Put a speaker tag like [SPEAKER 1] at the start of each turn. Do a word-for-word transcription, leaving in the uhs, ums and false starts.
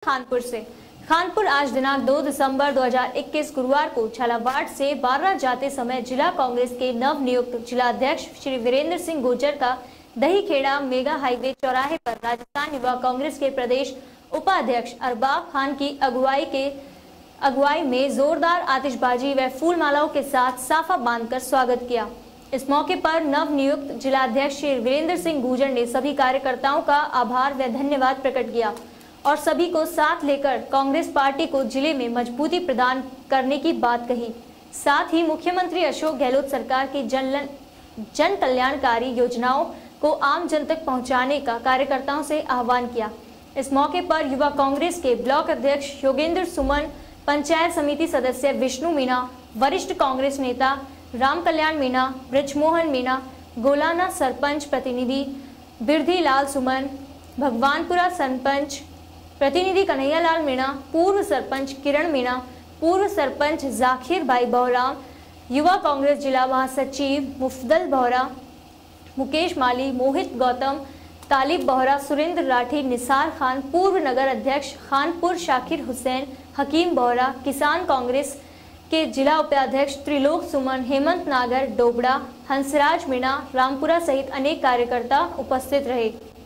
[SPEAKER 1] खानपुर से। खानपुर आज दिनांक दो दिसंबर दो हज़ार इक्कीस गुरुवार को झालावाड़ से बारह जाते समय जिला कांग्रेस के नव नियुक्त जिला अध्यक्ष श्री वीरेंद्र सिंह गुर्जर का दही खेड़ा मेगा हाईवे चौराहे पर राजस्थान युवा कांग्रेस के प्रदेश उपाध्यक्ष अरबाब खान की अगुवाई के अगुवाई में जोरदार आतिशबाजी व फूल मालाओं के साथ साफा बांधकर स्वागत किया। इस मौके पर नव नियुक्त जिला अध्यक्ष श्री वीरेंद्र सिंह गुर्जर ने सभी कार्यकर्ताओं का आभार व धन्यवाद प्रकट किया और सभी को साथ लेकर कांग्रेस पार्टी को जिले में मजबूती प्रदान करने की बात कही। साथ ही मुख्यमंत्री अशोक गहलोत सरकार की जन जन कल्याणकारी योजनाओं को आम जन तक पहुंचाने का कार्यकर्ताओं से आह्वान किया। इस मौके पर युवा कांग्रेस के ब्लॉक अध्यक्ष योगेंद्र सुमन, पंचायत समिति सदस्य विष्णु मीणा, वरिष्ठ कांग्रेस नेता राम कल्याण मीणा, ब्रिजमोहन मीणा, गोलाना सरपंच प्रतिनिधि बिरधी लाल सुमन, भगवानपुरा सरपंच प्रतिनिधि कन्हैयालाल मीणा, पूर्व सरपंच किरण मीणा, पूर्व सरपंच जाकिर भाई बहराम, युवा कांग्रेस जिला महासचिव मुफदल बोहरा, मुकेश माली, मोहित गौतम, तालिब बोहरा, सुरेंद्र राठी, निसार खान, पूर्व नगर अध्यक्ष खानपुर शाकिर हुसैन, हकीम बोहरा, किसान कांग्रेस के जिला उपाध्यक्ष त्रिलोक सुमन, हेमंत नागर, डोबड़ा, हंसराज मीणा, रामपुरा सहित अनेक कार्यकर्ता उपस्थित रहे।